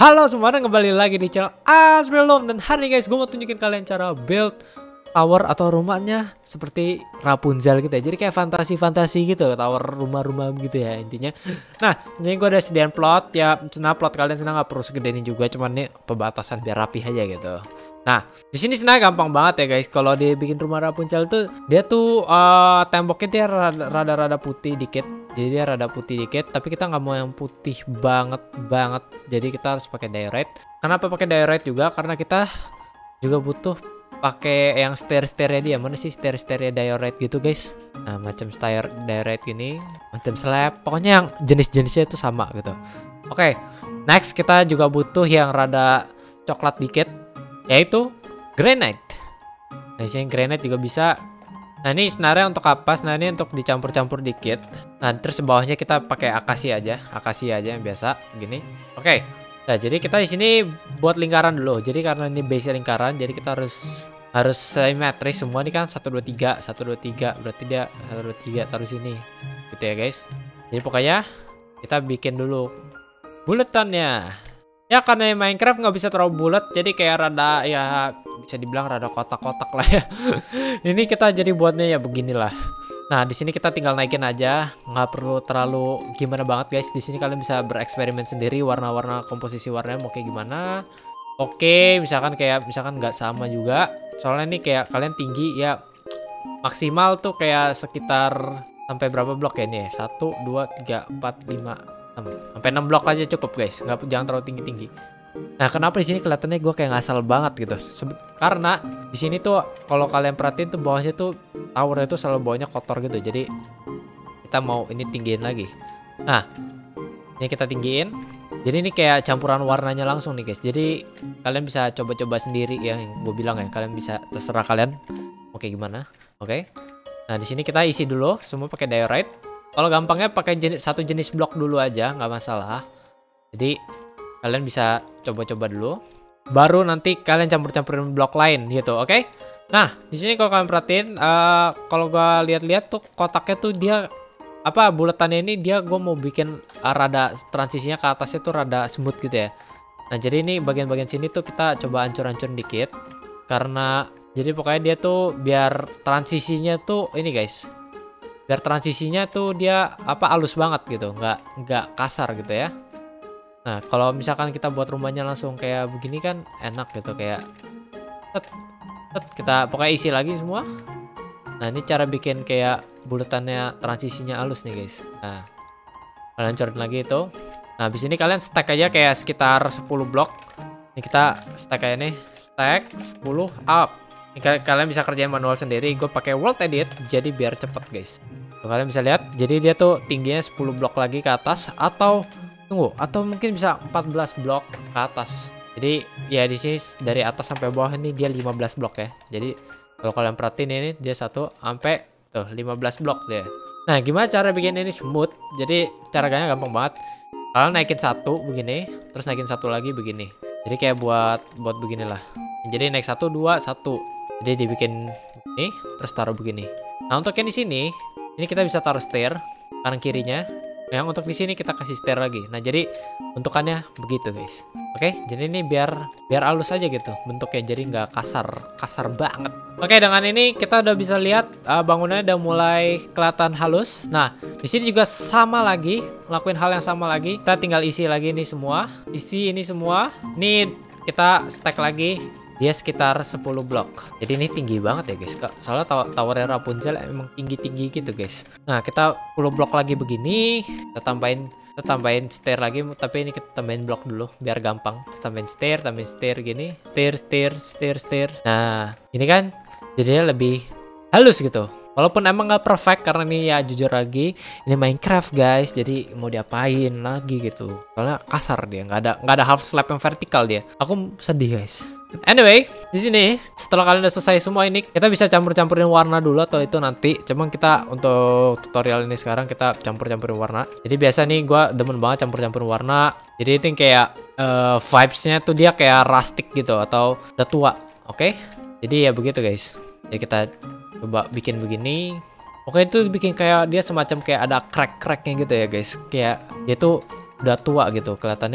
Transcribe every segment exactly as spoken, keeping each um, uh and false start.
Halo semuanya, kembali lagi di channel Asbelom. Dan hari ini guys, gue mau tunjukin kalian cara build tower atau rumahnya seperti Rapunzel gitu ya. Jadi kayak fantasi-fantasi gitu, tower rumah-rumah gitu ya intinya. Nah, jadi gue ada sediaan plot ya. Senang plot kalian senang nggak perlu segede ini juga, cuman nih pembatasan biar rapi aja gitu. Nah, di sini sebenarnya gampang banget ya guys. Kalau dia bikin rumah Rapunzel tuh, dia tuh uh, temboknya dia rada-rada putih dikit. Jadi dia rada putih dikit, tapi kita nggak mau yang putih banget banget. Jadi kita harus pakai diorite. Kenapa pakai diorite juga? Karena kita juga butuh pakai yang stair-stairnya dia. Mana sih stair-stairnya diorite gitu guys? Nah, macam stair diorite gini, macam slab. Pokoknya yang jenis-jenisnya itu sama gitu. Oke, next kita juga butuh yang rada coklat dikit, yaitu granite. Nah, sini granite juga bisa. Nah, ini sebenarnya untuk apa? Nah, ini untuk dicampur-campur dikit. Nah, terus bawahnya kita pakai akasia aja, akasia aja yang biasa gini. Oke. Nah, jadi kita di sini buat lingkaran dulu. Jadi karena ini base lingkaran, jadi kita harus harus simetris semua. Ini kan satu dua tiga, satu dua tiga, berarti dia satu dua tiga taruh sini. Gitu ya, guys. Jadi pokoknya kita bikin dulu buletannya. Ya karena Minecraft nggak bisa terlalu bulat, jadi kayak rada ya bisa dibilang rada kotak-kotak lah ya. Ini kita jadi buatnya ya beginilah. Nah, di sini kita tinggal naikin aja, nggak perlu terlalu gimana banget guys. Di sini kalian bisa bereksperimen sendiri warna-warna, komposisi warnanya mau kayak gimana. Oke, misalkan kayak misalkan nggak sama juga. Soalnya ini kayak kalian tinggi ya, maksimal tuh kayak sekitar sampai berapa blok ya ini ya? satu, dua, tiga, empat, lima, sampai enam blok aja cukup guys, nggak, jangan terlalu tinggi-tinggi. Nah, kenapa di sini kelihatannya gue kayak ngasal banget gitu? Sebe karena di sini tuh kalau kalian perhatiin tuh bawahnya tuh towernya tuh selalu bawahnya kotor gitu. Jadi kita mau ini tinggiin lagi. Nah, ini kita tinggiin. Jadi ini kayak campuran warnanya langsung nih guys. Jadi kalian bisa coba-coba sendiri ya, yang gue bilang ya. Kalian bisa terserah kalian oke gimana. Oke. Nah, di sini kita isi dulu semua pakai diorite. Kalau gampangnya pakai jenis, satu jenis blok dulu aja, nggak masalah. Jadi kalian bisa coba-coba dulu, baru nanti kalian campur-campurin blok lain gitu, oke? Okay? Nah, di sini kalau kalian perhatiin, uh, kalau gua lihat-lihat tuh kotaknya tuh dia apa buletannya ini dia gue mau bikin uh, rada transisinya ke atasnya tuh rada smooth gitu ya. Nah, jadi ini bagian-bagian sini tuh kita coba hancur-hancurin dikit, karena jadi pokoknya dia tuh biar transisinya tuh ini guys. Biar transisinya tuh dia apa halus banget gitu, nggak nggak kasar gitu ya. Nah, kalau misalkan kita buat rumahnya langsung kayak begini kan enak gitu, kayak tet, tet, kita pokoknya isi lagi semua. Nah, ini cara bikin kayak buletannya transisinya halus nih guys. Nah, kalian hancurin lagi itu. Nah, habis ini kalian stack aja kayak sekitar sepuluh blok. Ini kita stack aja nih, stack sepuluh up. Ini kalian bisa kerjain manual sendiri. Gue pakai world edit jadi biar cepet guys. Tuh, kalian bisa lihat. Jadi dia tuh tingginya sepuluh blok lagi ke atas, atau tunggu, atau mungkin bisa empat belas blok ke atas. Jadi ya di sini dari atas sampai bawah ini dia lima belas blok ya. Jadi kalau kalian perhatiin ini dia satu sampai tuh lima belas blok deh. Nah, gimana cara bikin ini smooth? Jadi caranya gampang banget. Kalian naikin satu begini, terus naikin satu lagi begini. Jadi kayak buat buat beginilah. Jadi naik satu dua satu. Jadi dibikin ini terus taruh begini. Nah, untuk yang di sini ini kita bisa taruh stair kanan kirinya. Yang untuk di sini kita kasih stair lagi. Nah, jadi bentukannya begitu guys. Oke, jadi ini biar biar halus aja gitu bentuknya, jadi nggak kasar kasar banget. Oke, dengan ini kita udah bisa lihat uh, bangunannya udah mulai kelihatan halus. Nah, di sini juga sama lagi, ngelakuin hal yang sama lagi. Kita tinggal isi lagi ini semua, isi ini semua. Ini kita stack lagi. Dia sekitar sepuluh blok. Jadi ini tinggi banget ya guys. Soalnya towernya Rapunzel emang tinggi-tinggi gitu guys. Nah, kita sepuluh blok lagi begini. Kita tambahin kita tambahin stair lagi, tapi ini kita tambahin blok dulu biar gampang. Kita tambahin stair, tambahin stair gini. Stair, stair, stair, stair. Nah, ini kan jadinya lebih halus gitu. Walaupun emang nggak perfect karena ini ya jujur lagi ini Minecraft guys, jadi mau diapain lagi gitu. Soalnya kasar dia, nggak ada nggak ada half slab yang vertikal dia. Aku sedih guys. Anyway, di sini setelah kalian udah selesai semua ini, kita bisa campur-campurin warna dulu atau itu nanti. Cuman kita untuk tutorial ini sekarang kita campur-campurin warna. Jadi biasa nih gue demen banget campur-campurin warna. Jadi itu kayak uh, vibes-nya tuh dia kayak rustic gitu atau udah tua. Oke? Okay? Jadi ya begitu guys. Jadi kita coba bikin begini. Oke, itu bikin kayak dia semacam kayak ada crack-cracknya gitu ya guys. Kayak dia tuh udah tua gitu kelihatannya.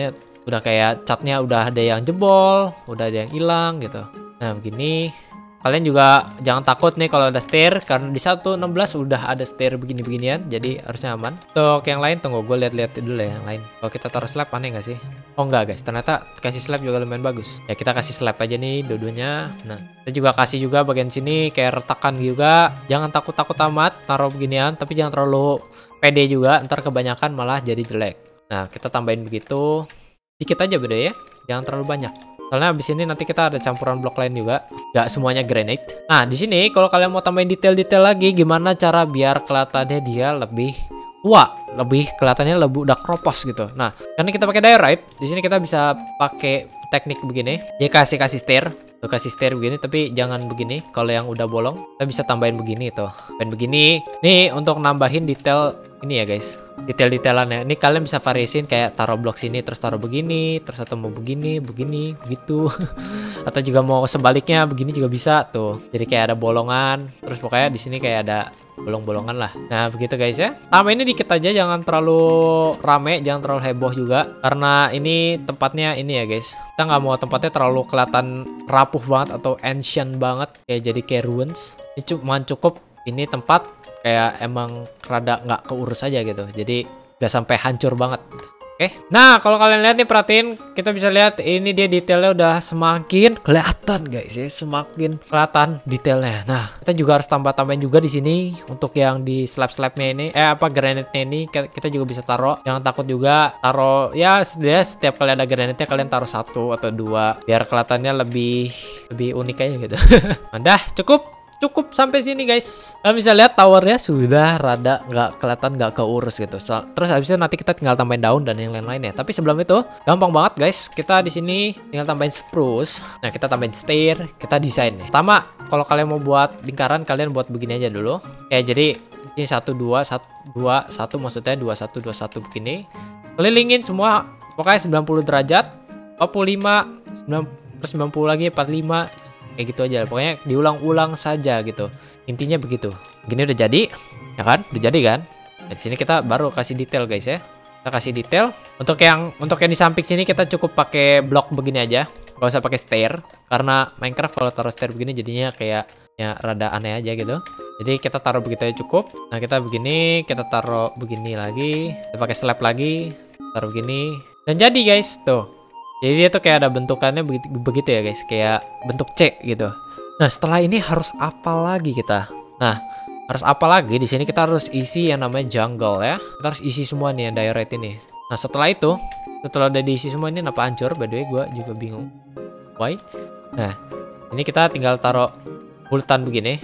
udah kayak catnya udah ada yang jebol, udah ada yang hilang gitu. Nah begini, kalian juga jangan takut nih kalau ada stair, karena di satu enam belas udah ada stair begini-beginian, jadi harusnya aman. Untuk yang lain tunggu gue lihat-lihat dulu ya yang lain. Kalau kita taruh slab aneh nggak sih? Oh enggak guys, ternyata kasih slab juga lumayan bagus. Ya kita kasih slab aja nih dua-duanya. Nah kita juga kasih juga bagian sini kayak retakan juga. Jangan takut-takut amat taruh beginian, tapi jangan terlalu pede juga, ntar kebanyakan malah jadi jelek. Nah kita tambahin begitu, dikit aja beda ya, jangan terlalu banyak. Soalnya abis ini nanti kita ada campuran blok lain juga, nggak semuanya granite. Nah di sini kalau kalian mau tambahin detail-detail lagi, gimana cara biar kelihatannya dia lebih tua, lebih kelihatannya lebih udah kropos gitu. Nah karena kita pakai diorite, di sini kita bisa pakai teknik begini. Jadi kasih kasih stair, tuh kasih stair begini, tapi jangan begini. Kalau yang udah bolong, kita bisa tambahin begini tuh, tambahin begini. Nih untuk nambahin detail ini ya guys, detail-detailannya. Ini kalian bisa variasiin kayak taruh blok sini terus taruh begini, terus atau mau begini, begini, begitu. Atau juga mau sebaliknya begini juga bisa tuh. Jadi kayak ada bolongan, terus pokoknya di sini kayak ada bolong-bolongan lah. Nah begitu guys ya. Tambah ini dikit aja, jangan terlalu rame, jangan terlalu heboh juga, karena ini tempatnya ini ya guys. Kita nggak mau tempatnya terlalu kelihatan rapuh banget atau ancient banget, kayak jadi kayak ruins. Ini cuma cukup ini tempat kayak emang rada nggak keurus aja gitu, jadi nggak sampai hancur banget. Oke, nah kalau kalian lihat nih, perhatiin, kita bisa lihat ini dia detailnya udah semakin kelihatan guys ya, semakin kelihatan detailnya. Nah kita juga harus tambah-tambahin juga di sini untuk yang di slab-slabnya ini, eh apa granite-nya ini kita juga bisa taruh. Jangan takut juga taruh ya, dia setiap kali ada granite-nya kalian taruh satu atau dua biar kelihatannya lebih lebih unik aja gitu. Udah cukup. Cukup sampai sini guys. Kalian bisa lihat towernya sudah rada nggak kelihatan, nggak keurus gitu. So, terus habisnya nanti kita tinggal tambahin daun dan yang lain-lain ya. Tapi sebelum itu gampang banget guys. Kita di sini tinggal tambahin spruce. Nah kita tambahin stair, kita desain ya. Pertama kalau kalian mau buat lingkaran, kalian buat begini aja dulu. Ya jadi ini satu dua satu dua satu maksudnya dua satu dua satu begini. Kelilingin semua pokoknya sembilan puluh derajat, empat puluh lima, sembilan puluh lagi, empat puluh lima. Kayak gitu aja, pokoknya diulang-ulang saja gitu. Intinya begitu. Gini udah jadi, ya kan? Udah jadi kan? Nah, di sini kita baru kasih detail guys ya. Kita kasih detail. Untuk yang untuk yang di samping sini kita cukup pakai blok begini aja. Gak usah pakai stair, karena Minecraft kalau taruh stair begini jadinya kayak ya rada aneh aja gitu. Jadi kita taruh begitu aja cukup. Nah kita begini, kita taruh begini lagi. Kita pakai slab lagi, taruh begini. Dan jadi guys, tuh. Jadi dia tuh kayak ada bentukannya begitu, begitu ya guys, kayak bentuk C gitu. Nah setelah ini harus apa lagi kita? Nah harus apa lagi? Di sini kita harus isi yang namanya jungle ya. Kita harus isi semua nih yang diorite ini. Nah setelah itu, setelah udah diisi semua ini kenapa hancur? By the way gue juga bingung. Why? Nah ini kita tinggal taruh bulatan begini,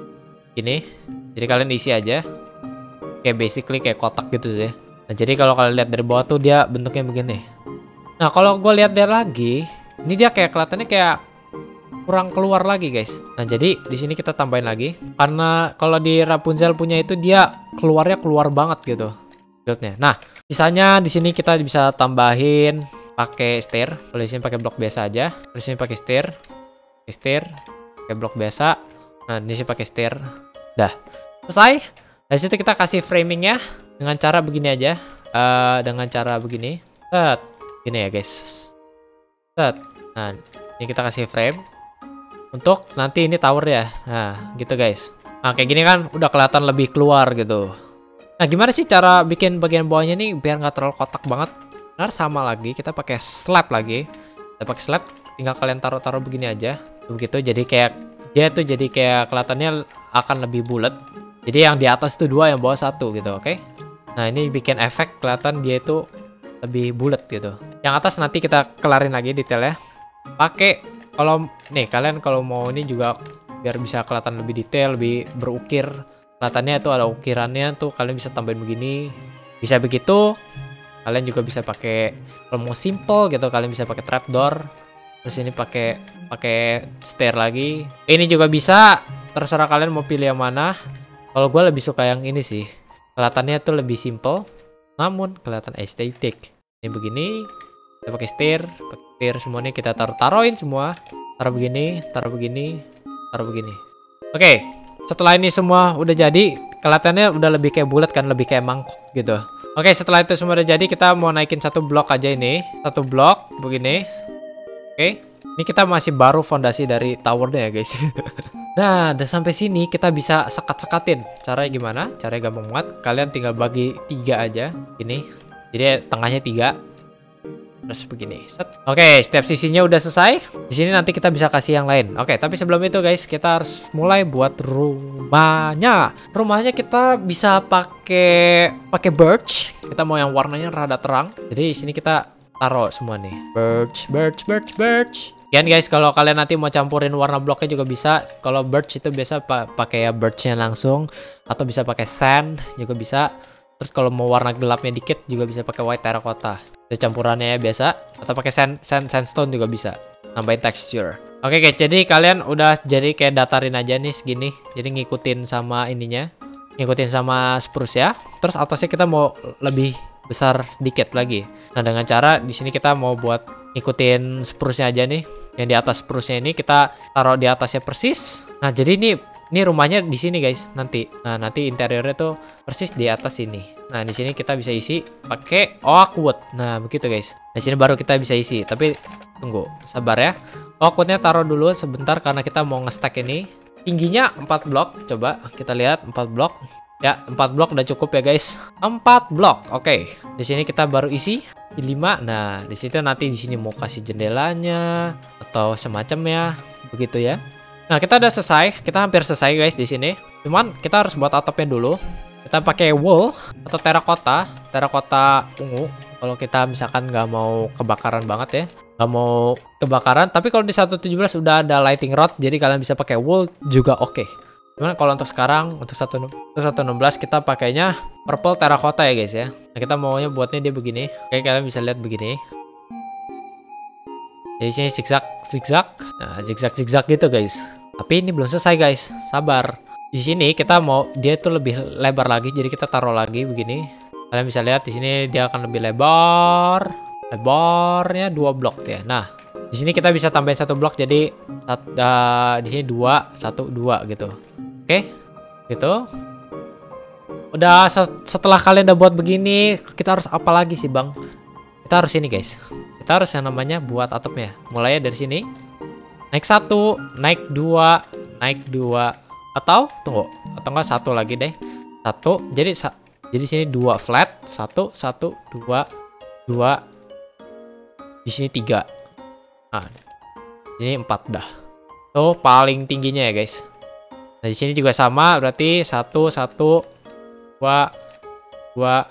gini. Jadi kalian isi aja. Kayak basically kayak kotak gitu sih. Nah jadi kalau kalian lihat dari bawah tuh dia bentuknya begini. Nah kalau gue lihat dari lagi, ini dia kayak kelihatannya kayak kurang keluar lagi guys. Nah jadi di sini kita tambahin lagi, karena kalau di Rapunzel punya itu dia keluarnya keluar banget gitu buildnya. Nah sisanya di sini kita bisa tambahin pakai stair. Kalau di sini pakai blok biasa aja, di sini pakai stair, pakai stair, pakai blok biasa. Nah di sini pakai stair. Dah selesai. Dari situ kita kasih framingnya dengan cara begini aja, uh, dengan cara begini. Set. Ini ya guys. Set. Nah, ini kita kasih frame untuk nanti ini tower ya. Nah, gitu guys. Nah, kayak gini kan udah kelihatan lebih keluar gitu. Nah, gimana sih cara bikin bagian bawahnya nih biar nggak terlalu kotak banget? Nah, sama lagi kita pakai slab lagi. Kita pakai slab, tinggal kalian taruh-taruh begini aja. Begitu jadi kayak dia tuh jadi kayak kelihatannya akan lebih bulat. Jadi yang di atas itu dua, yang bawah satu gitu, oke? Okay? Nah, ini bikin efek kelihatan dia itu lebih bulat gitu. Yang atas nanti kita kelarin lagi detailnya. Pakai kalau nih kalian kalau mau ini juga biar bisa kelihatan lebih detail, lebih berukir. Kelihatannya itu ada ukirannya tuh, kalian bisa tambahin begini. Bisa begitu. Kalian juga bisa pakai kalau mau simple gitu, kalian bisa pakai trapdoor. Terus ini pakai pakai stair lagi. Ini juga bisa, terserah kalian mau pilih yang mana. Kalau gue lebih suka yang ini sih. Kelihatannya tuh lebih simple, namun kelihatan estetik. Ini begini, kita pakai stair, pakai stair semuanya kita taruh-taruhin semua. Taruh begini, taruh begini, taruh begini. Oke, setelah ini semua udah jadi, kelihatannya udah lebih kayak bulat kan, lebih kayak mangkok gitu. Oke, setelah itu semua udah jadi, kita mau naikin satu blok aja ini. Satu blok begini. Oke. Ini kita masih baru fondasi dari towernya ya guys. Nah, udah sampai sini kita bisa sekat-sekatin. Caranya gimana? Caranya gampang banget. Kalian tinggal bagi tiga aja. Ini. Jadi tengahnya tiga. Terus begini. Set. Oke, setiap sisinya udah selesai. Di sini nanti kita bisa kasih yang lain. Oke, tapi sebelum itu guys, kita harus mulai buat rumahnya. Rumahnya kita bisa pakai pakai birch. Kita mau yang warnanya rada terang. Jadi di sini kita taruh semua nih. Birch, birch, birch, birch. Kan guys, kalau kalian nanti mau campurin warna bloknya juga bisa. Kalau birch itu biasa pa pakai ya birchnya langsung, atau bisa pakai sand juga bisa. Terus kalau mau warna gelapnya dikit juga bisa pakai white terracotta. Itu campurannya ya biasa, atau pakai sand, sand sandstone juga bisa. Nambahin texture. Oke guys, jadi kalian udah jadi kayak datarin aja nih segini. Jadi ngikutin sama ininya, ngikutin sama spruce ya. Terus atasnya kita mau lebih besar sedikit lagi. Nah, dengan cara di sini kita mau buat ngikutin spruce-nya aja nih. Yang di atas spruce-nya ini kita taruh di atasnya persis. Nah, jadi ini ini rumahnya di sini guys nanti. Nah, nanti interiornya tuh persis di atas sini. Nah, di sini kita bisa isi pakai oak wood. Nah, begitu guys. Di sini baru kita bisa isi. Tapi tunggu, sabar ya. Oak wood-nya taruh dulu sebentar karena kita mau nge-stack ini. Tingginya empat blok. Coba kita lihat empat blok. Ya, empat blok udah cukup ya guys. empat blok. Oke. Di sini kita baru isi lima. Nah, di situ nanti di sini mau kasih jendelanya atau semacamnya, begitu ya. Nah, kita udah selesai. Kita hampir selesai guys di sini. Cuman kita harus buat atapnya dulu. Kita pakai wool atau terracotta, terracotta ungu. Kalau kita misalkan nggak mau kebakaran banget ya, nggak mau kebakaran. Tapi kalau di satu tujuh belas udah ada lighting rod, jadi kalian bisa pakai wool juga oke. Okay. Cuman kalau untuk sekarang untuk satu enam belas kita pakainya purple terracotta ya guys ya. Nah, kita maunya buatnya dia begini. Oke, kalian bisa lihat begini. Jadi sini zigzag zigzag. Nah, zigzag zigzag gitu guys. Tapi ini belum selesai guys. Sabar. Di sini kita mau dia tuh lebih lebar lagi, jadi kita taruh lagi begini. Kalian bisa lihat di sini dia akan lebih lebar. Lebarnya dua blok ya. Nah, di sini kita bisa tambahin satu blok jadi uh, di sini dua, satu, dua gitu. Oke, gitu. Udah setelah kalian udah buat begini, kita harus apa lagi sih bang? Kita harus ini guys. Kita harus yang namanya buat atapnya. Mulai dari sini, naik satu, naik dua, naik dua, atau tunggu, atau enggak satu lagi deh. Satu, jadi sa jadi sini dua flat, satu, satu, dua, dua. Di sini tiga. Nah, ini empat dah. Tuh paling tingginya ya guys. Nah, di sini juga sama, berarti satu, satu, dua, dua,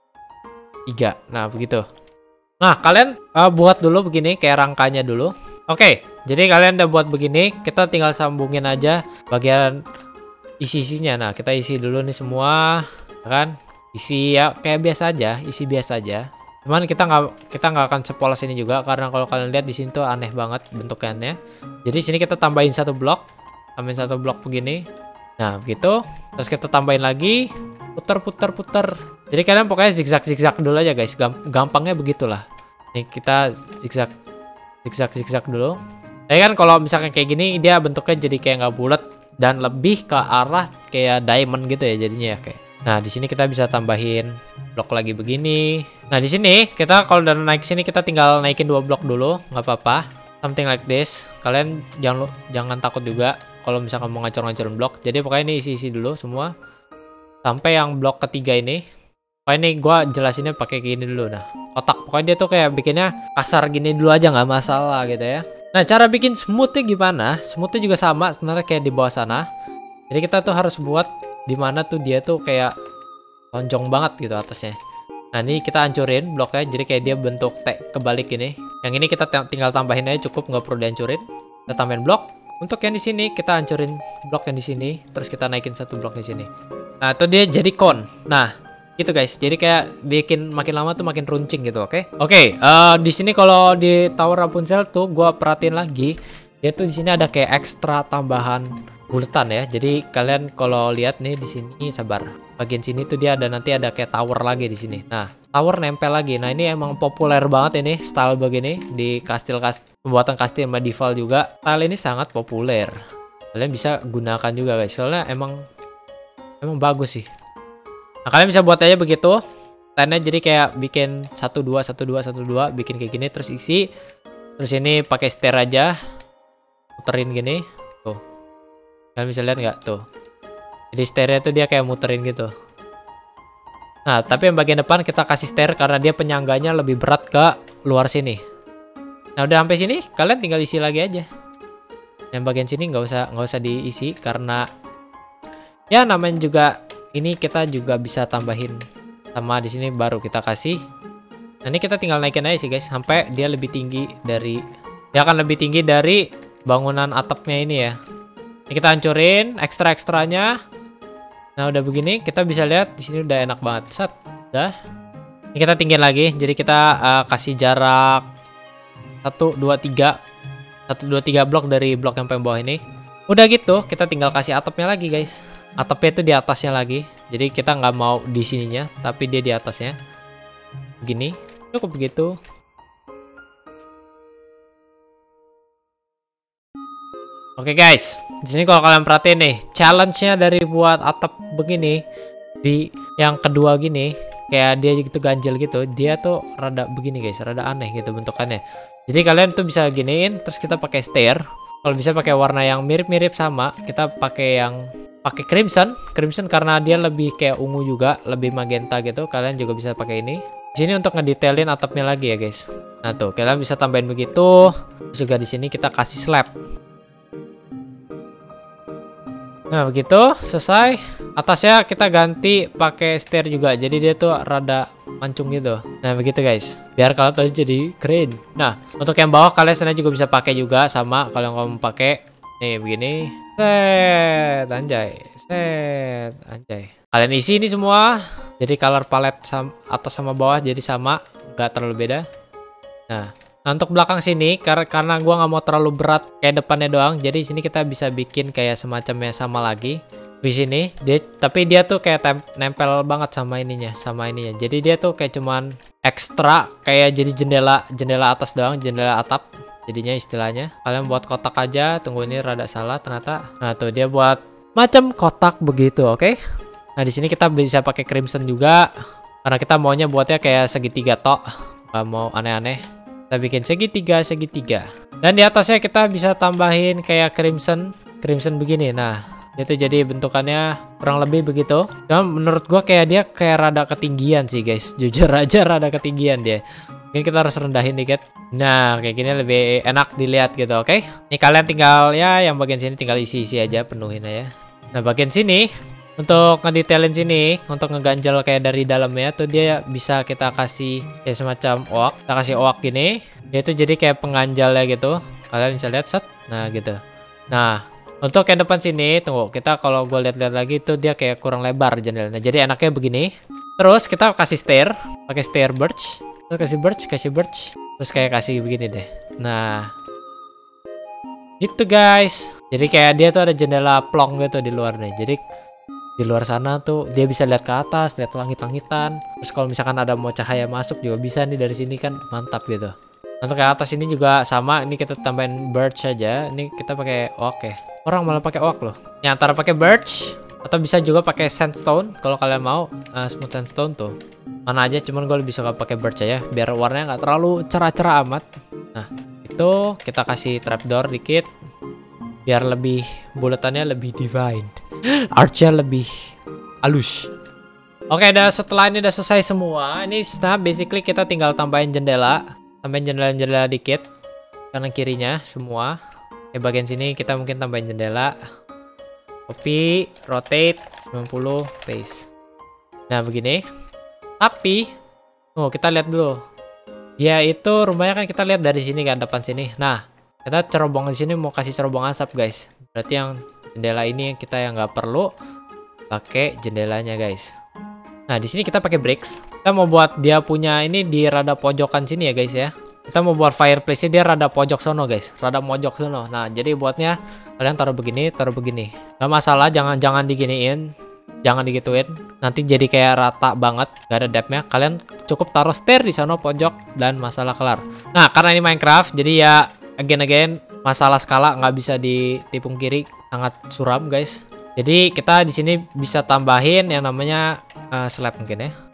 tiga. Nah, begitu. Nah, kalian uh, buat dulu begini, kayak rangkanya dulu. Oke, jadi kalian udah buat begini, kita tinggal sambungin aja bagian isi-isinya. Nah, kita isi dulu nih semua, kan? Isi ya kayak biasa aja, isi biasa aja. Cuman kita nggak kita nggak akan sepolos ini juga karena kalau kalian lihat di sini tuh aneh banget bentukannya. Jadi sini kita tambahin satu blok. Tambahin satu blok begini. Nah, begitu. Terus kita tambahin lagi. Putar, putar, putar. Jadi kalian pokoknya zigzag-zigzag dulu aja guys. Gampangnya begitulah. Nih kita zigzag. Zigzag-zigzag dulu. Tapi kan kalau misalkan kayak gini, dia bentuknya jadi kayak nggak bulat. Dan lebih ke arah kayak diamond gitu ya jadinya ya kayak. Nah, di sini kita bisa tambahin blok lagi begini. Nah, di sini kita kalau udah naik sini kita tinggal naikin dua blok dulu. Nggak apa-apa. Something like this. Kalian jangan jangan takut juga kalau misalkan mau ngacur-ngacurin blok. Jadi pokoknya ini isi-isi dulu semua sampai yang blok ketiga ini. Pokoknya ini gue jelasinnya pakai gini dulu. Nah, kotak. Pokoknya dia tuh kayak bikinnya kasar gini dulu aja nggak masalah gitu ya. Nah, cara bikin smoothnya gimana? Smoothnya juga sama sebenarnya kayak di bawah sana. Jadi kita tuh harus buat dimana tuh dia tuh kayak lonjong banget gitu atasnya. Nah, ini kita hancurin bloknya jadi kayak dia bentuk T kebalik ini. Yang ini kita tinggal tambahin aja cukup, nggak perlu dihancurin. Kita tambahin blok. Untuk yang di sini kita hancurin blok yang di sini, terus kita naikin satu blok di sini. Nah, itu dia jadi cone. Nah, gitu guys. Jadi kayak bikin makin lama tuh makin runcing gitu, oke? Okay? Oke, okay, uh, di sini kalau di Tower Rapunzel tuh gua perhatiin lagi, dia tuh di sini ada kayak ekstra tambahan bulatan ya. Jadi kalian kalau lihat nih di sini sabar. Bagian sini tuh dia ada nanti ada kayak tower lagi di sini. Nah, tower nempel lagi. Nah, ini emang populer banget ini style begini di kastil-kastil, pembuatan kastil medieval juga. Style ini sangat populer. Kalian bisa gunakan juga guys. Soalnya emang emang bagus sih. Nah, kalian bisa buat aja begitu. stand-nya jadi kayak bikin satu dua satu dua satu dua, bikin kayak gini terus isi. Terus ini pakai stair aja. Muterin gini. Tuh. Kalian bisa lihat nggak tuh? Jadi stairnya tuh dia kayak muterin gitu. Nah, tapi yang bagian depan kita kasih stair karena dia penyangganya lebih berat ke luar sini. Nah, udah sampai sini, kalian tinggal isi lagi aja. Yang bagian sini nggak usah nggak usah diisi karena ya namanya juga ini kita juga bisa tambahin sama di sini baru kita kasih. Nah, ini kita tinggal naikin aja sih guys sampai dia lebih tinggi dari dia akan lebih tinggi dari bangunan atapnya ini ya. Ini kita hancurin ekstra-ekstranya. Nah, udah begini kita bisa lihat di sini udah enak banget. Set. Udah. Ini kita tinggiin lagi. Jadi kita uh, kasih jarak satu dua tiga satu dua tiga blok dari blok yang paling bawah ini. Udah gitu, kita tinggal kasih atapnya lagi, guys. Atapnya itu di atasnya lagi. Jadi kita nggak mau di sininya, tapi dia di atasnya. Begini. Cukup begitu. Oke guys, di sini kalau kalian perhatiin nih, challenge-nya dari buat atap begini di yang kedua gini, kayak dia gitu ganjel gitu, dia tuh rada begini guys, rada aneh gitu bentukannya. Jadi kalian tuh bisa giniin, terus kita pakai stair. Kalau bisa pakai warna yang mirip-mirip sama, kita pakai yang pakai crimson, crimson karena dia lebih kayak ungu juga, lebih magenta gitu. Kalian juga bisa pakai ini. Di sini untuk ngedetailin atapnya lagi ya guys. Nah tuh, kalian bisa tambahin begitu. Terus juga di sini kita kasih slab. Nah begitu selesai. Atasnya kita ganti pakai stair juga. Jadi dia tuh rada mancung gitu. Nah begitu guys. Biar kalau tuh jadi keren. Nah untuk yang bawah kalian sana juga bisa pakai juga sama. Kalau kamu pakai nih begini. Set anjay. Set anjay. Kalian isi ini semua. Jadi color palette sama, atas sama bawah jadi sama. Gak terlalu beda. Nah. Nah, untuk belakang sini kar karena gua nggak mau terlalu berat kayak depannya doang, jadi di sini kita bisa bikin kayak semacamnya sama lagi di sini. Dia tapi dia tuh kayak nempel banget sama ininya, sama ininya. Jadi dia tuh kayak cuman ekstra kayak jadi jendela jendela atas doang, jendela atap. Jadinya istilahnya kalian buat kotak aja. Tunggu ini rada salah ternyata. Nah tuh dia buat macam kotak begitu, oke? Okay? Nah di sini kita bisa pakai crimson juga karena kita maunya buatnya kayak segitiga tok, nggak mau aneh-aneh. Kita bikin segitiga segitiga dan di atasnya kita bisa tambahin kayak crimson crimson begini. Nah itu jadi bentukannya kurang lebih begitu. Cuma menurut gua kayak dia kayak rada ketinggian sih guys, jujur aja rada ketinggian dia. Mungkin kita harus rendahin dikit. Nah kayak gini lebih enak dilihat gitu. Oke, ini kalian tinggal ya yang bagian sini tinggal isi-isi aja, penuhin aja. Nah bagian sini untuk ngedetailin sini, untuk ngeganjel kayak dari dalamnya tuh dia bisa kita kasih kayak semacam oak. Kita kasih oak gini. Dia tuh jadi kayak pengganjalnya gitu. Kalian bisa lihat set. Nah gitu. Nah untuk yang depan sini, tunggu kita kalau gue lihat-lihat lagi tuh dia kayak kurang lebar jendelanya. Jadi enaknya begini. Terus kita kasih stair, pakai stair birch. Terus kasih birch, kasih birch. Terus kayak kasih begini deh. Nah gitu guys. Jadi kayak dia tuh ada jendela plong gitu di luar nih. Jadi di luar sana tuh dia bisa lihat ke atas, lihat langit-langitan. Terus kalau misalkan ada mau cahaya masuk juga bisa nih dari sini kan mantap gitu. Untuk ke atas ini juga sama, ini kita tambahin birch aja. Ini kita pakai oak ya. Orang malah pakai oak loh. Yang antara pakai birch atau bisa juga pakai sandstone kalau kalian mau. Uh, smooth sandstone tuh mana aja, cuman gue lebih suka pakai birch aja biar warnanya nggak terlalu cerah-cerah amat. Nah itu kita kasih trapdoor dikit biar lebih bulatannya lebih divine. Archnya lebih halus. Oke, dah setelah ini udah selesai semua. Ini nah basically kita tinggal tambahin jendela, tambahin jendela-jendela dikit kanan kirinya semua. Di bagian sini kita mungkin tambahin jendela. Copy, rotate sembilan puluh, paste. Nah, begini. Tapi oh, kita lihat dulu. Dia itu rumahnya kan kita lihat dari sini kan depan sini. Nah, kita cerobong di sini mau kasih cerobong asap, guys. Berarti yang jendela ini yang kita yang nggak perlu pakai jendelanya guys. Nah di sini kita pakai bricks. Kita mau buat dia punya ini di rada pojokan sini ya guys ya. Kita mau buat fireplace-nya dia rada pojok sono guys, rada mojok sono. Nah jadi buatnya kalian taruh begini, taruh begini. Gak masalah, jangan jangan diginiin, jangan digituin. Nanti jadi kayak rata banget, gak ada depth-nya. Kalian cukup taruh stair di sana pojok dan masalah kelar. Nah karena ini Minecraft, jadi ya again again masalah skala nggak bisa ditipung kiri. Sangat suram guys. Jadi kita di sini bisa tambahin yang namanya uh, slab mungkin ya.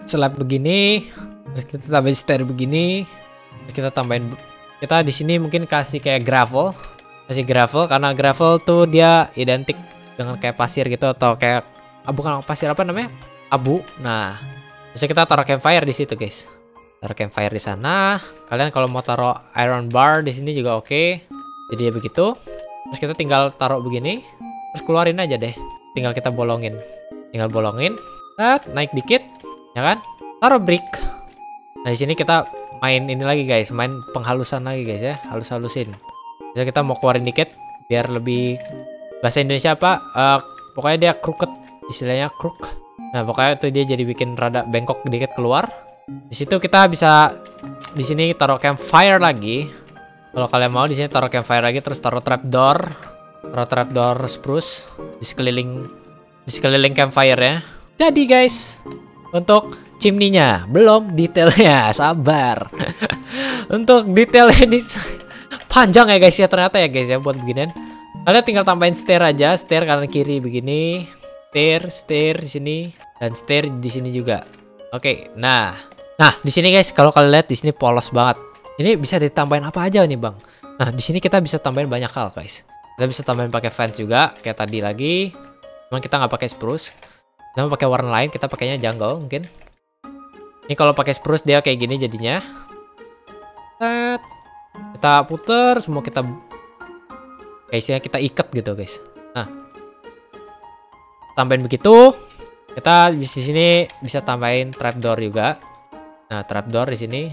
slab begini, terus kita tambahin stair begini, terus kita tambahin kita di sini mungkin kasih kayak gravel, kasih gravel karena gravel tuh dia identik dengan kayak pasir gitu atau kayak ah, bukan pasir apa namanya abu. Nah, bisa kita taruh campfire di situ guys, taruh campfire di sana. Kalian kalau mau taruh iron bar di sini juga oke. Jadi ya begitu. Terus kita tinggal taruh begini, terus keluarin aja deh. Tinggal kita bolongin, tinggal bolongin. Nah, naik dikit, ya kan? Taruh brick. Nah di sini kita main ini lagi guys, main penghalusan lagi guys ya, halus-halusin. Bisa kita mau keluarin dikit, biar lebih bahasa Indonesia apa? Uh, pokoknya dia crooked, istilahnya crook. Nah pokoknya itu dia jadi bikin rada bengkok dikit keluar. Di situ kita bisa di sini taruh campfire lagi. Kalau kalian mau di sini taruh campfire lagi, terus taruh trapdoor, taruh trapdoor spruce di sekeliling di sekeliling campfire ya. Jadi guys, untuk chimney-nya belum, detailnya sabar. Untuk detailnya ini panjang ya guys ya ternyata ya guys ya buat beginian. Kalian tinggal tambahin stair aja, stair kanan kiri begini, stair, stair di sini dan stair di sini juga. Oke, nah, nah di sini guys kalau kalian lihat di sini polos banget. Ini bisa ditambahin apa aja nih bang? Nah di sini kita bisa tambahin banyak hal guys. Kita bisa tambahin pakai fence juga kayak tadi lagi. Cuman kita nggak pakai spruce. Kita mau pakai warna lain. Kita pakainya jungle mungkin. Ini kalau pakai spruce dia kayak gini jadinya. Set. Kita puter semua kita. Kayak istilahnya kita ikat gitu guys. Nah, tambahin begitu. Kita di sini bisa tambahin trapdoor juga. Nah trapdoor di sini.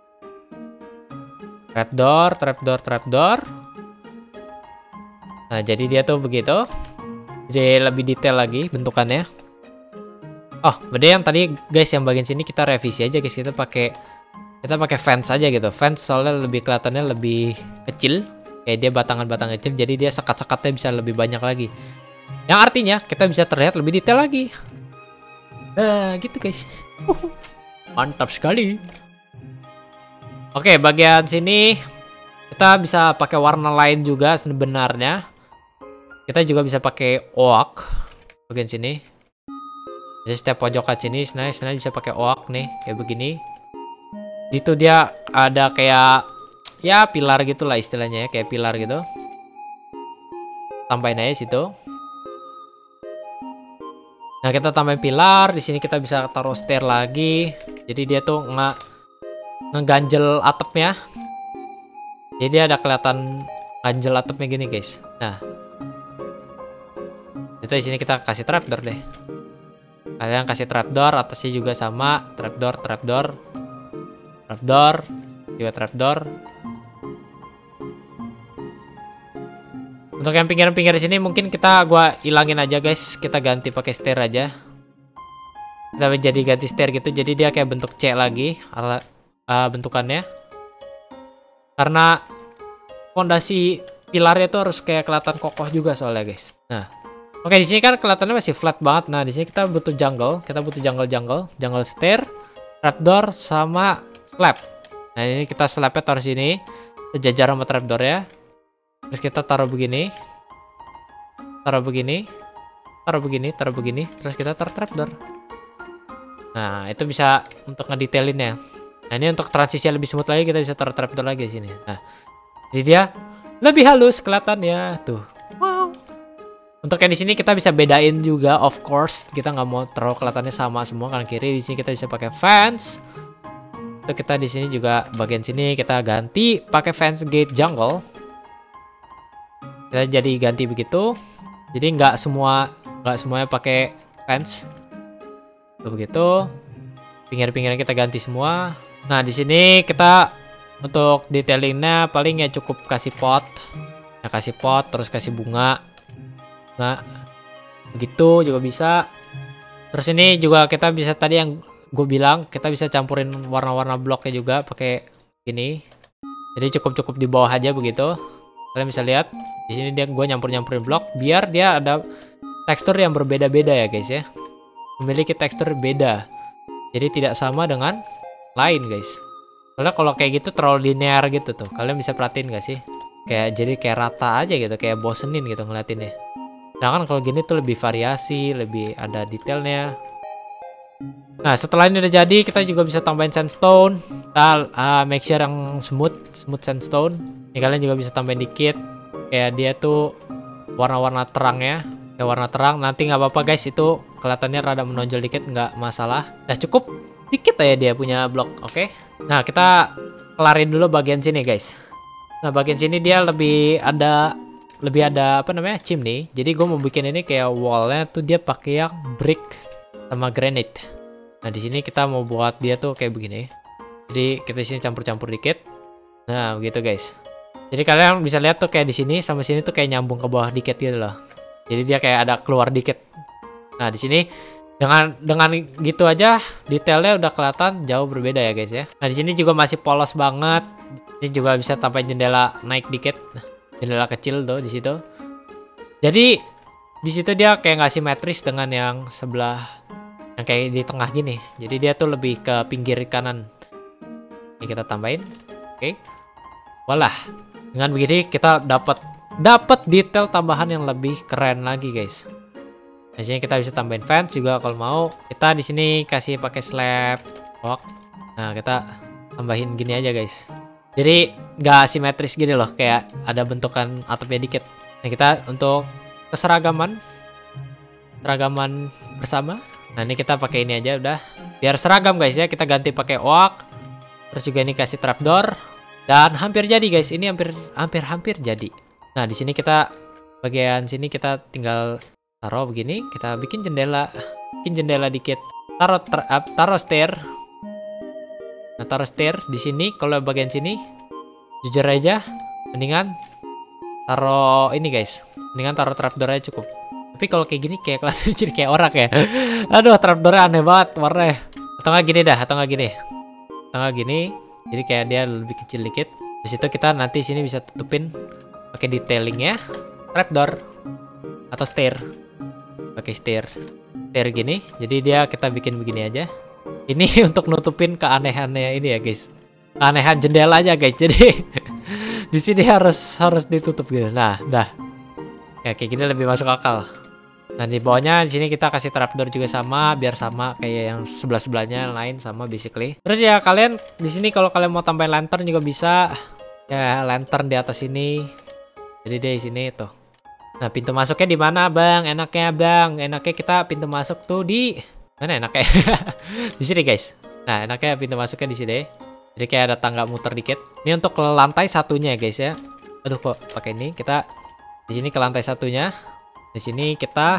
Trapdoor, trapdoor, trapdoor. Nah, jadi dia tuh begitu. Jadi lebih detail lagi bentukannya. Oh, beda yang tadi guys yang bagian sini kita revisi aja guys. Kita pakai kita pakai fence aja gitu. Fence soalnya lebih kelihatannya lebih kecil. Kayak dia batangan-batang kecil. Jadi dia sekat-sekatnya bisa lebih banyak lagi. Yang artinya kita bisa terlihat lebih detail lagi. Nah, gitu guys. Mantap sekali. Oke, bagian sini kita bisa pakai warna lain juga sebenarnya. Kita juga bisa pakai oak bagian sini. Jadi setiap pojokan sini sebenarnya, sebenarnya bisa pakai oak nih, kayak begini. Itu dia ada kayak ya pilar gitulah istilahnya ya, kayak pilar gitu. Tambahin aja situ. Nah, kita tambahin pilar, di sini kita bisa taruh stair lagi. Jadi dia tuh nggak ngeganjel atapnya. Jadi ada kelihatan ganjel atapnya gini guys. Nah, itu di sini kita kasih trapdoor deh. Kalian kasih trapdoor, atasnya juga sama trapdoor, trapdoor, trapdoor, juga trapdoor. Untuk yang pinggir-pinggir di sini mungkin kita gua ilangin aja guys. Kita ganti pakai stair aja. Kita jadi ganti stair gitu. Jadi dia kayak bentuk C lagi. Uh, bentukannya karena fondasi pilarnya tuh harus kayak kelihatan kokoh juga soalnya guys. Nah, oke di sini kan kelihatannya masih flat banget. Nah di sini kita butuh jungle, kita butuh jungle jungle, jungle stair, trapdoor sama slab. Nah ini kita slabnya taruh sini, sejajar sama trapdoor ya. Terus kita taruh begini, taruh begini, taruh begini, taruh begini, terus kita taruh trapdoor. Nah itu bisa untuk ngedetailin ya. Nah ini untuk transisi lebih smooth lagi kita bisa taruh trapdoor lagi di sini. Nah, jadi dia lebih halus kelihatannya tuh. Wow. Untuk yang di sini kita bisa bedain juga, of course. Kita nggak mau terlalu kelihatannya sama semua kanan kiri. Di sini kita bisa pakai fence. Itu kita di sini juga bagian sini kita ganti pakai fence gate jungle. Kita jadi ganti begitu. Jadi nggak semua nggak semuanya pakai fence. Tuh begitu. Pinggir-pinggirnya kita ganti semua. Nah, di sini kita untuk detailingnya paling ya cukup kasih pot. Ya kasih pot, terus kasih bunga. Nah, begitu juga bisa. Terus ini juga kita bisa tadi yang gue bilang, kita bisa campurin warna-warna bloknya juga pakai ini. Jadi cukup-cukup di bawah aja begitu. Kalian bisa lihat di sini dia gue nyampur-nyampurin blok biar dia ada tekstur yang berbeda-beda ya guys ya. Memiliki tekstur beda. Jadi tidak sama dengan lain guys. Soalnya kalau kayak gitu terlalu linear gitu tuh. Kalian bisa perhatiin gak sih? Kayak jadi kayak rata aja gitu, kayak bosenin gitu ngeliatinnya. Nah kan kalau gini tuh lebih variasi, lebih ada detailnya. Nah, setelah ini udah jadi, kita juga bisa tambahin sandstone. Kita uh, make sure yang smooth, smooth sandstone. Ini kalian juga bisa tambahin dikit. Kayak dia tuh warna-warna terang ya. Kayak warna terang. Nanti nggak apa-apa guys, itu kelihatannya rada menonjol dikit, nggak masalah. Nah, cukup dikit aja dia punya blok, oke? Okay? Nah, kita kelarin dulu bagian sini guys. Nah, bagian sini dia lebih ada, lebih ada apa namanya, chimney. Jadi gue mau bikin ini kayak wallnya tuh dia pakai yang brick sama granite. Nah, di sini kita mau buat dia tuh kayak begini. Jadi kita di sini campur-campur dikit. Nah, begitu guys. Jadi kalian bisa lihat tuh kayak di sini sama sini tuh kayak nyambung ke bawah dikit gitu loh. Jadi dia kayak ada keluar dikit. Nah, di sini dengan dengan gitu aja detailnya udah kelihatan jauh berbeda ya guys ya. Nah, di sini juga masih polos banget. Ini juga bisa tambahin jendela naik dikit. Jendela kecil tuh di situ. Jadi di situ dia kayak nggak simetris dengan yang sebelah yang kayak di tengah gini. Jadi dia tuh lebih ke pinggir kanan. Ini kita tambahin. Oke. Walah. Dengan begini kita dapat dapat detail tambahan yang lebih keren lagi, guys. Di sini kita bisa tambahin fence juga kalau mau. Kita di sini kasih pakai slab block. Nah, kita tambahin gini aja, guys. Jadi nggak simetris gini loh, kayak ada bentukan atapnya dikit. Nah, kita untuk keseragaman seragaman bersama. Nah, ini kita pakai ini aja udah. Biar seragam guys ya, kita ganti pakai oak. Terus juga ini kasih trapdoor dan hampir jadi guys. Ini hampir hampir hampir jadi. Nah, di sini kita bagian sini kita tinggal taruh begini, kita bikin jendela. Bikin jendela dikit. Taruh uh, taruh stair. Nah, taruh stair di sini. Kalau bagian sini jujur aja mendingan taruh ini guys. Mendingan taruh trapdoor aja cukup. Tapi kalau kayak gini kayak kelas jadi kayak orang ya. Aduh, trapdoornya aneh banget warnanya. Atau nggak gini dah, atau nggak gini. Atau nggak gini. Jadi kayak dia lebih kecil dikit. Di situ kita nanti sini bisa tutupin pakai detailingnya trapdoor atau stair. Pakai stair. Stair gini. Jadi dia kita bikin begini aja. Ini untuk nutupin keanehannya ini ya, guys. Keanehan jendela aja, guys. Jadi di sini harus harus ditutup gitu. Nah, dah. Ya kayak gini lebih masuk akal. Nah, di bawahnya di sini kita kasih trapdoor juga sama biar sama kayak yang sebelah-sebelahnya lain sama basically. Terus ya kalian di sini kalau kalian mau tambahin lantern juga bisa. Ya, lantern di atas sini. Jadi deh di sini tuh. Nah, pintu masuknya di mana, Bang? Enaknya, Bang. Enaknya kita pintu masuk tuh di mana enaknya? Di sini, guys. Nah, enaknya pintu masuknya di sini. Jadi kayak ada tangga muter dikit. Ini untuk ke lantai satunya, guys ya. Aduh, kok pakai ini? Kita di sini ke lantai satunya. Di sini kita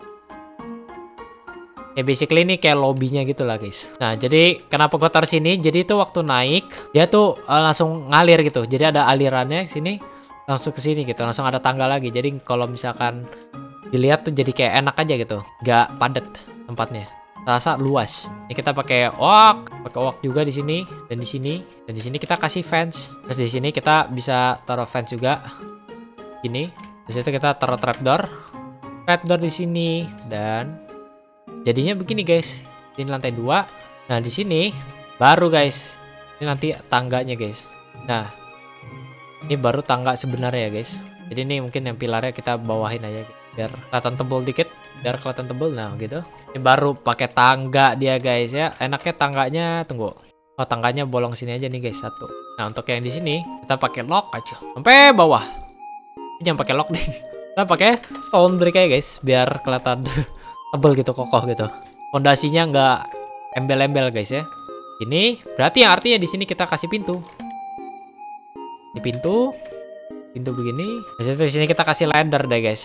ya basically ini kayak lobbynya gitu lah guys. Nah, jadi kenapa gua taruh sini? Jadi itu waktu naik dia tuh uh, langsung ngalir gitu. Jadi ada alirannya sini langsung ke sini gitu. Langsung ada tangga lagi. Jadi kalau misalkan dilihat tuh jadi kayak enak aja gitu. Gak padat tempatnya. Terasa luas. Ini kita pakai oak, pakai oak juga di sini dan di sini dan di sini kita kasih fence. Terus di sini kita bisa taruh fence juga. Gini. Terus itu kita taruh trapdoor. Trapdoor di sini dan jadinya begini guys. Ini lantai dua. Nah, di sini baru guys. Ini nanti tangganya guys. Nah, ini baru tangga sebenarnya ya guys. Jadi ini mungkin yang pilarnya kita bawahin aja biar kelihatan tebel dikit, biar kelihatan tebel. Nah, gitu. Ini baru pakai tangga dia guys ya. Enaknya tangganya tunggu. Oh, tangganya bolong sini aja nih guys satu. Nah, untuk yang di sini kita pakai lock aja sampai bawah. Ini jangan pakai lock deh. Kita pakai stone brick aja guys biar kelihatan tebel gitu, kokoh gitu. Fondasinya nggak embel-embel guys ya. Ini berarti yang artinya di sini kita kasih pintu. Di pintu, pintu begini. Di sini kita kasih ladder deh guys.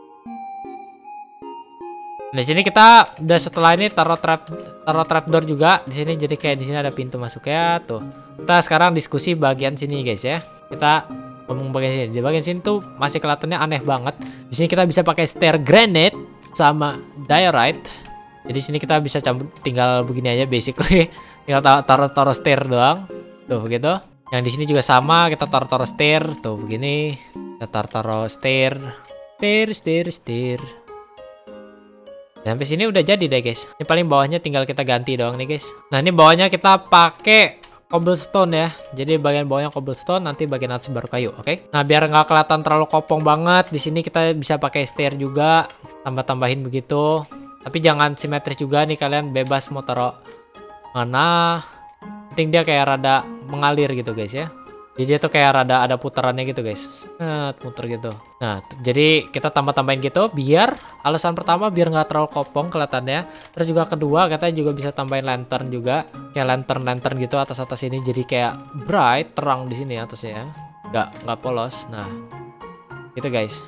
Di sini kita udah setelah ini taruh trap taruh trapdoor juga di sini. Jadi kayak di sini ada pintu masuknya tuh. Kita sekarang diskusi bagian sini guys ya. Kita ngomong bagian sini. Di bagian sini tuh masih kelihatannya aneh banget. Di sini kita bisa pakai stair granite sama diorite. Jadi sini kita bisa campur tinggal begini aja basically. Tinggal taruh-taruh stair doang. Tuh gitu. Yang di sini juga sama, kita taruh-taruh stair tuh begini. Kita taruh-taruh stair. Stair, stair, stair. Dan sampai sini udah jadi deh guys. Ini paling bawahnya tinggal kita ganti doang nih guys. Nah, ini bawahnya kita pakai cobblestone ya. Jadi bagian bawahnya cobblestone, nanti bagian atas baru kayu, oke? Okay? Nah, biar nggak kelihatan terlalu kopong banget, di sini kita bisa pakai stair juga, tambah-tambahin begitu. Tapi jangan simetris juga nih, kalian bebas mau taruh mana. Penting dia kayak rada mengalir gitu guys ya. Jadi dia tuh kayak rada ada putarannya gitu guys. Nah, muter gitu. Nah, jadi kita tambah-tambahin gitu biar alasan pertama biar nggak terlalu kopong kelihatannya. Terus juga kedua kita juga bisa tambahin lantern juga, kayak lantern-lantern gitu atas-atas ini, jadi kayak bright, terang di sini atasnya ya. Nggak nggak polos. Nah, gitu guys.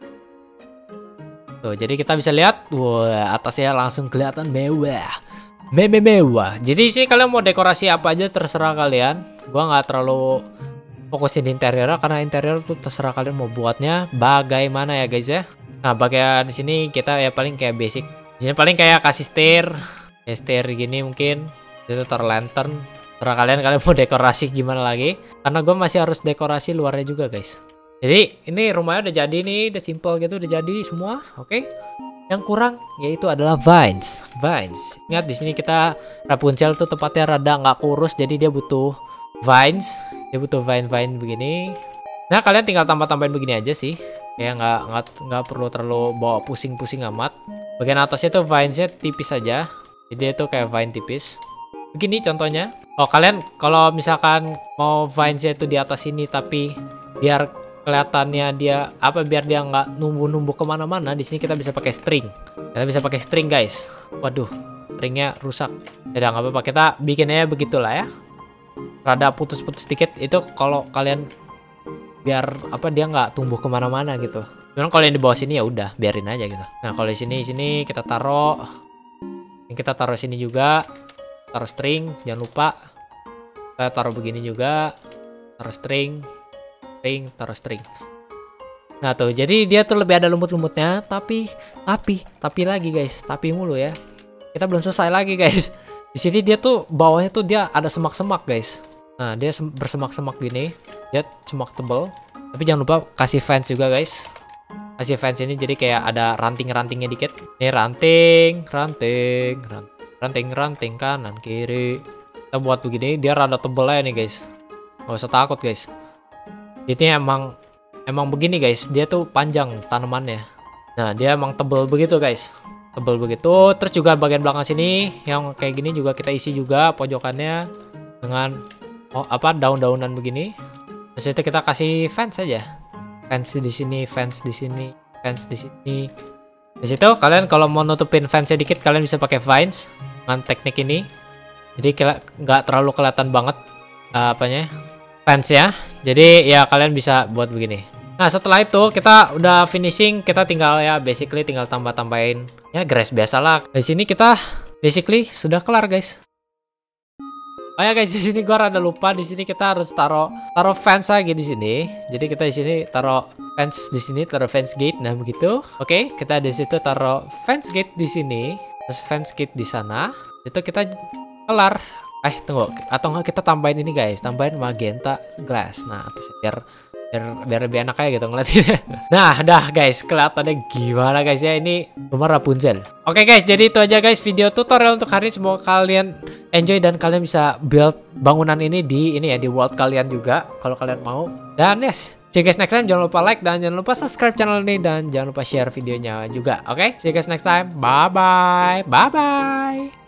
Tuh, jadi kita bisa lihat, wah, atasnya langsung kelihatan mewah. Meme mewah. Jadi sih kalian mau dekorasi apa aja terserah kalian. Gua nggak terlalu fokusin di interior karena interior tuh terserah kalian mau buatnya bagaimana ya guys ya. Nah, bagian di sini kita ya paling kayak basic. Di sini paling kayak kasih stair, kayak stair gini mungkin. Itu taruh lantern. Terserah kalian kalian mau dekorasi gimana lagi. Karena gue masih harus dekorasi luarnya juga guys. Jadi ini rumahnya udah jadi nih, udah simple gitu, udah jadi semua, oke? Okay? Yang kurang yaitu adalah vines, vines. Ingat di sini kita Rapunzel tuh tempatnya rada nggak kurus, jadi dia butuh vines, dia butuh vine-vine begini. Nah kalian tinggal tambah-tambahin begini aja sih, kayak nggak nggak nggak perlu terlalu bawa pusing-pusing amat. Bagian atasnya tuh vinesnya tipis aja, jadi itu kayak vine tipis. Begini contohnya. Oh kalian kalau misalkan mau vinesnya itu di atas ini tapi biar kelihatannya dia apa biar dia nggak numbuh-numbuh kemana-mana, di sini kita bisa pakai string. Kita bisa pakai string guys. Waduh, stringnya rusak. Ya nggak apa-apa, kita bikinnya begitulah ya. Rada putus-putus sedikit itu kalau kalian biar apa dia nggak tumbuh kemana-mana gitu. Cuman kalau yang di bawah sini ya udah biarin aja gitu. Nah kalau di sini sini kita taruh, yang kita taruh sini juga, taruh string, jangan lupa. Kita taruh begini juga, taruh string. String, taruh string. Nah tuh, jadi dia tuh lebih ada lembut-lembutnya, tapi, tapi, tapi lagi guys, tapi mulu ya. Kita belum selesai lagi guys. Di sini dia tuh bawahnya tuh dia ada semak-semak guys. Nah dia bersemak-semak gini, dia semak tebel. Tapi jangan lupa kasih fence juga guys. Kasih fence ini jadi kayak ada ranting-rantingnya dikit. Ini ranting, ranting, ranting, ranting kanan kiri. Kita buat begini, dia rada tebel aja nih guys. Gak usah takut guys. Ini emang emang begini guys, dia tuh panjang tanamannya. Nah dia emang tebel begitu guys, tebel begitu. Terus juga bagian belakang sini yang kayak gini juga kita isi juga pojokannya dengan oh apa daun-daunan begini. Terus itu kita kasih fence aja, fence di sini, fence di sini, fence di sini. Di situ kalian kalau mau nutupin fence sedikit kalian bisa pakai vines dengan teknik ini. Jadi nggak terlalu kelihatan banget uh, apanya fence ya. Jadi ya kalian bisa buat begini. Nah setelah itu kita udah finishing, kita tinggal ya basically tinggal tambah-tambahin ya grass biasalah. Di sini kita basically sudah kelar guys. Oh ya guys, di sini gua rada lupa, di sini kita harus taruh taruh fence lagi di sini. Jadi kita di sini taruh fence di sini, taruh fence gate. Nah begitu. Oke, kita di situ taruh fence gate di sini, terus fence gate di sana. Itu kita kelar. Eh tunggu, atau enggak kita tambahin ini guys, tambahin magenta glass. Nah atas biar biar biar lebih enak aja gitu ngeliatinnya. Nah dah guys, kelihatannya gimana guys ya, ini rumah Rapunzel. Oke guys, jadi itu aja guys video tutorial untuk hari ini. Semoga kalian enjoy dan kalian bisa build bangunan ini di ini ya di world kalian juga kalau kalian mau. Dan yes, see you guys next time. Jangan lupa like dan jangan lupa subscribe channel ini dan jangan lupa share videonya juga. Oke, see you guys next time. Bye bye, bye bye.